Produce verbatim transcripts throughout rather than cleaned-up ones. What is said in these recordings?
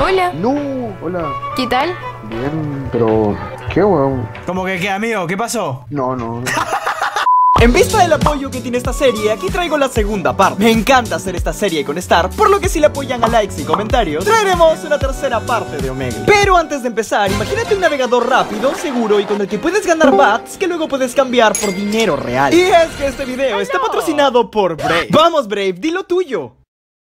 Hola. No, hola. ¿Qué tal? Bien, pero... ¿Qué, weón? ¿Cómo que qué, amigo? ¿Qué pasó? No, no, no. En vista del apoyo que tiene esta serie, aquí traigo la segunda parte. Me encanta hacer esta serie con Star, por lo que si le apoyan a likes y comentarios, traeremos una tercera parte de Omegle. Pero antes de empezar, imagínate un navegador rápido, seguro y con el que puedes ganar bats que luego puedes cambiar por dinero real. Y es que este video está patrocinado por Brave. Vamos, Brave, di lo tuyo.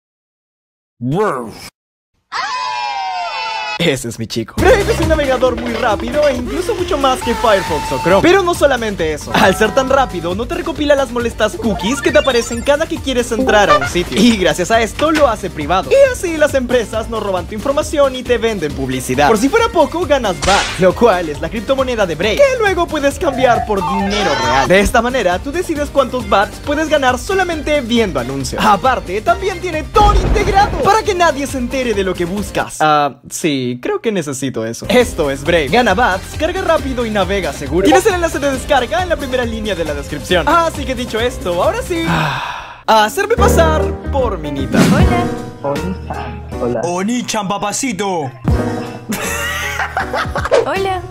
Ese es mi chico. Brave es un navegador muy rápido e incluso mucho más que Firefox o Chrome. Pero no solamente eso. Al ser tan rápido, no te recopila las molestas cookies que te aparecen cada que quieres entrar a un sitio. Y gracias a esto lo hace privado. Y así las empresas no roban tu información y te venden publicidad. Por si fuera poco, ganas bats, lo cual es la criptomoneda de Brave, que luego puedes cambiar por dinero real. De esta manera, tú decides cuántos bats puedes ganar solamente viendo anuncios. Aparte, también tiene Tor integrado para que nadie se entere de lo que buscas. Ah, sí. Creo que necesito eso. Esto es Brave. Gana bats, carga rápido y navega seguro. Tienes el enlace de descarga en la primera línea de la descripción. Así que dicho esto, ahora sí, a hacerme pasar por Minita. Hola. Oni-chan. Hola. Oni-chan, papacito. Hola.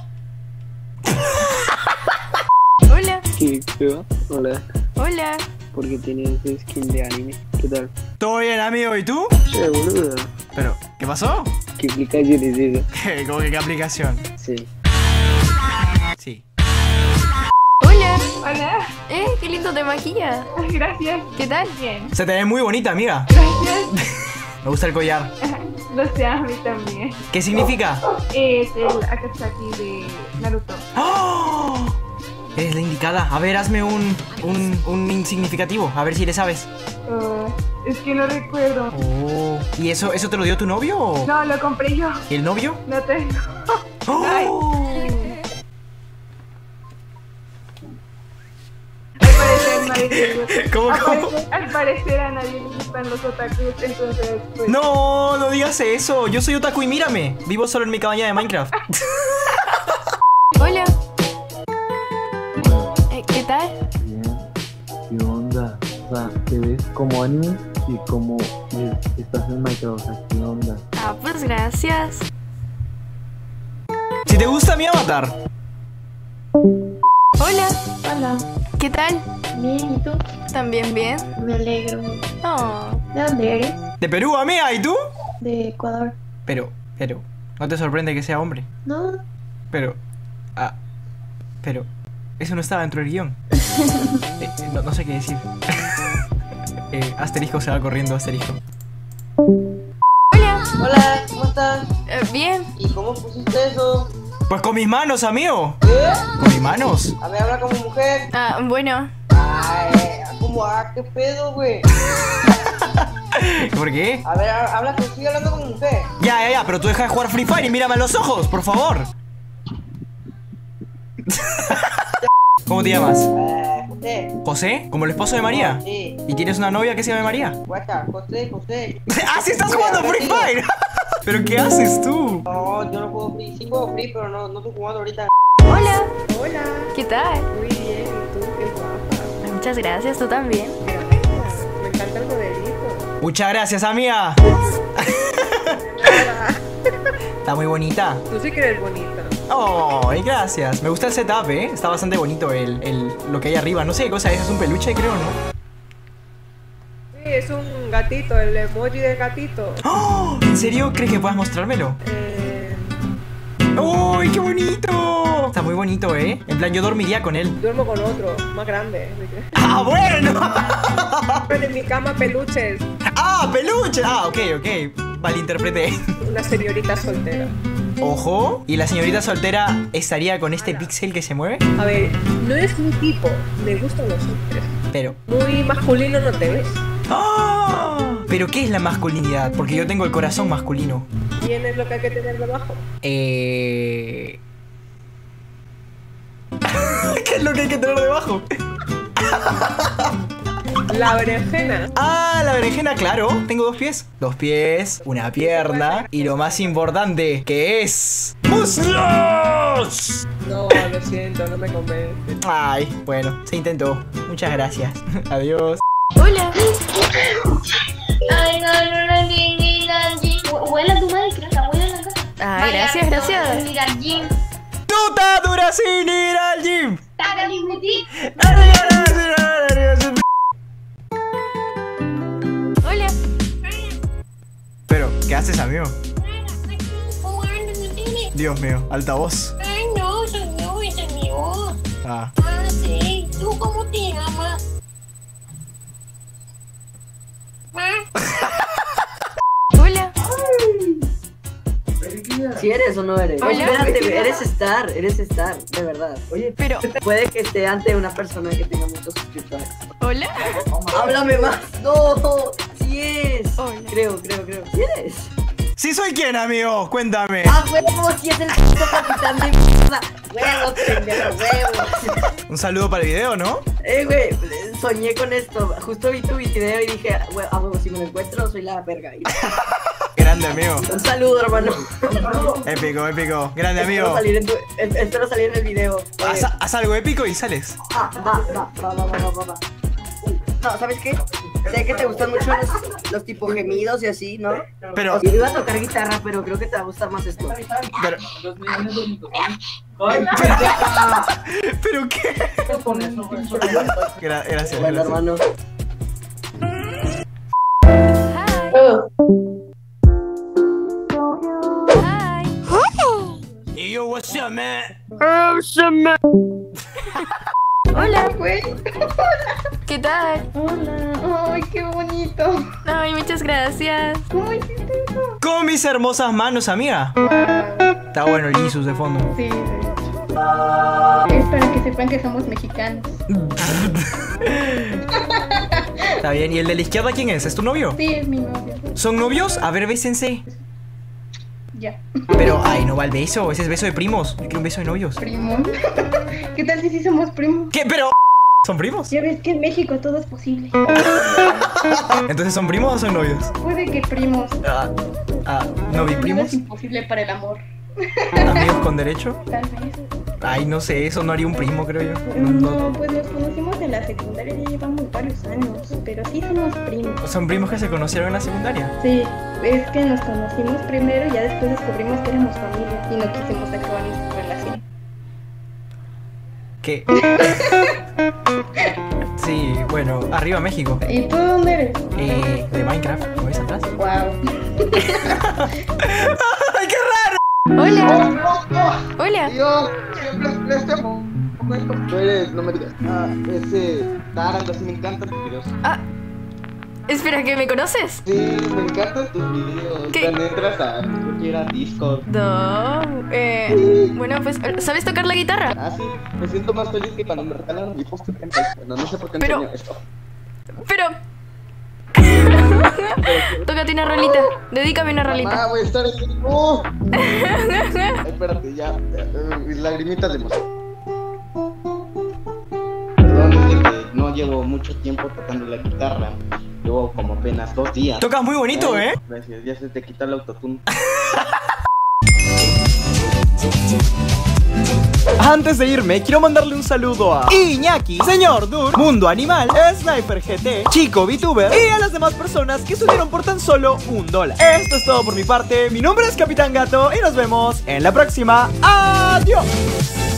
Hola. ¿Qué? ¿Qué? Hola. Hola. Porque tienes skin de anime. ¿Qué tal? ¿Todo bien, amigo? ¿Y tú? Che, boludo. ¿Pero qué pasó? ¿Qué aplicación es esa? ¿Cómo que qué aplicación? Sí. Sí. Hola. Hola, Eh, qué lindo te maquillas. gracias. ¿Qué tal? Bien, Se te ve muy bonita, amiga. gracias. Me gusta el collar. Lo sé, a mí también. ¿Qué significa? Es el Akatsuki de Naruto. ¡Oh! Eres la indicada. A ver, hazme un, un, un insignificativo. A ver si le sabes. Uh, es que no recuerdo. Oh. ¿Y eso, eso te lo dio tu novio o...? No, lo compré yo. ¿Y el novio? No tengo. ¡Oh! Al parecer nadie le gusta. ¿Cómo, Al cómo? parecer- Al parecer a nadie le gustan los otakus, entonces pues... No, no digas eso. Yo soy otaku y mírame. Vivo solo en mi cabaña de Minecraft. Hola. Eh, ¿Qué tal? Bien. ¿Qué onda? O sea, te ves como anime y como es- estás en Minecraft. O sea, ¿qué onda? Ah, pues gracias. Si te gusta mi avatar. Hola. Hola, ¿Qué tal? bien, ¿y tú? ¿También bien? Me alegro. Oh. ¿De dónde eres? De Perú, amiga. ¿Y tú? De Ecuador. Pero, pero, ¿no te sorprende que sea hombre? No, Pero, ah, pero, eso no estaba dentro del guión. Eh, eh, no, no sé qué decir. eh, asterisco se va corriendo, asterisco. Hola. Hola, ¿cómo estás? Eh, bien. ¿Y cómo pusiste eso? Pues con mis manos, amigo. ¿Qué? Con mis manos. A ver, habla como mujer. Ah, bueno. Ay, ¿cómo? Ah, ¿qué pedo, güey? ¿Por qué? A ver, ha- habla que estoy hablando como mujer. Ya, ya, ya, pero tú deja de jugar Free Fire y mírame a los ojos, por favor. ¿Cómo te llamas? Eh, José. ¿José? ¿Como el esposo de María? Sí. ¿Y tienes una novia que se llama María? Guacha, José, José. ¡Ah, sí estás jugando Free Fire! ¿Pero qué haces tú? No, yo no juego free. Sí juego free, pero no, no estoy jugando ahorita. Hola. Hola, ¿Qué tal? muy bien, ¿y tú? Qué guapa. Muchas gracias, tú también. Gracias. Me encanta el modelito. Muchas gracias, amiga. Está muy bonita. Tú sí que eres bonita. Oh, gracias. Me gusta el setup, ¿eh? Está bastante bonito el, el, lo que hay arriba. No sé qué cosa es, es un peluche, creo, ¿no? Sí, es un gatito, el emoji del gatito. ¡Oh! ¿En serio? ¿Crees que puedas mostrármelo? Eh, ¡Uy, qué bonito! Está muy bonito, ¿eh? En plan, yo dormiría con él. duermo con otro, más grande. ¡Ah, bueno! En mi cama peluches, ¡Ah, peluche! Ah, ok, ok. Malinterpreté. una señorita soltera. Ojo. ¿Y la señorita soltera estaría con este píxel que se mueve? A ver, no es mi tipo, me gustan los hombres. Pero... Muy masculino no te ves. ¡Ah! ¿Pero qué es la masculinidad? Porque yo tengo el corazón masculino. ¿Quién es lo que hay que tener debajo? Eh... ¿Qué es lo que hay que tener debajo? La berenjena. Ah, la berenjena, claro. Tengo dos pies. Dos pies, una pierna y lo más importante, que es... ¡muslos! No, lo siento, no me convence. Ay, bueno, se intentó. Muchas gracias. Adiós. Hola. Ay, no, no, no, no, no, no. Huele a tu Minecraft. Ah, gracias, gracias. Ir al gym. ¡Tú te duras sin ir al gym! Hola. Pero, ¿qué haces, amigo? Dios mío, altavoz. Ay, no, soy yo, esa es mi voz. Ah. Ah, sí. ¿Tú cómo te llamas? Hola. Si eres o no eres. Hola. Espérate, eres Star, eres Star, de verdad. Oye, Pero, puede que esté ante una persona que tenga muchos suscriptores. hola. Háblame más. No, si es. Hola. Creo, creo, creo. Si eres. ¿Sí soy quién, amigo? Cuéntame. Ah, huevo, si es el puto capitán de mierda. Huevos, pendejo, huevos. Un saludo para el video, ¿no? Eh, güey, soñé con esto. Justo vi tu video y dije, "Hue- a huevo, si me lo encuentro, soy la verga. Grande, amigo. Un saludo, hermano. Épico, épico. Grande, Espero amigo. salir en, tu, es- espero salir en el video. Oye, Haz, haz algo épico y sales. ah, va, va, va, va, va, va, va, va. No, ¿sabes qué? Sé que te gustan mucho los, los tipo gemidos y así, ¿no? Pero, Yo iba a tocar guitarra, pero creo que te va a gustar más esto. pero, ¿pero qué? Gra- gracias, Bueno, gracias. hermano. Hi. Oh, Hi. Yo, what's up, man? Hola. güey. ¿Qué tal? Hola. Ay, qué bonito. Ay, muchas gracias. ¿Cómo hiciste eso? Con mis hermosas manos, amiga. Wow. Está bueno el Jesus de fondo. Sí, sí. Es para que sepan que somos mexicanos. Está bien. ¿Y el de la izquierda quién es? ¿Es tu novio? Sí, es mi novio. ¿Son novios? A ver, bésense. Ya. Pero, ay, no va el beso. Ese es beso de primos. Yo quiero un beso de novios. Primos. ¿Qué tal si sí somos primos? ¿Qué? Pero, ¿son primos? Ya ves que en México todo es posible. Entonces, ¿son primos o son novios? Puede que primos. Ah, ah, ¿no vi Nada primos? es imposible para el amor. ¿Amigos con derecho? Tal vez. Ay, no sé, eso no haría un primo, creo yo. No, No, pues nos conocimos en la secundaria, ya llevamos varios años, pero sí somos primos. ¿Son primos que se conocieron en la secundaria? Sí, es que nos conocimos primero y ya después descubrimos que éramos familia y no quisimos acabar nuestra relación. ¿Qué? Sí, bueno, arriba México. ¿Y tú dónde eres? Eh, de Minecraft, ¿lo ves atrás? Wow. ¡Ay, qué raro! Hola. Hola. Yo siempre este Tú eres, no me digas. Ah, ese Tarant, así me encantan tus videos. Ah, espera, ¿que me conoces? Sí, me encantan tus videos. ¿Qué? Cuando entras a creo que era Discord. No. Eh, bueno, pues, ¿sabes tocar la guitarra? Ah, sí, me siento más feliz que cuando me regalaron mi post. Bueno, no sé por qué Pero- enseño esto. Pero... Tócate una rolita. Dedícame una Ah, rolita. voy a estar aquí. ¡Oh! Ay, espérate, ya. eh, Mis lagrimitas de emoción. Perdón, es de que no llevo mucho tiempo tocando la guitarra. Llevo como apenas dos días. Tocas muy bonito, ¿eh? Gracias, ya se te quita el autotune. Antes de irme, quiero mandarle un saludo a Iñaki, Señor Dur, Mundo Animal, Sniper G T, Chico VTuber y a las demás personas que subieron por tan solo un dólar. Esto es todo por mi parte, mi nombre es Capitán Gato y nos vemos en la próxima. ¡Adiós!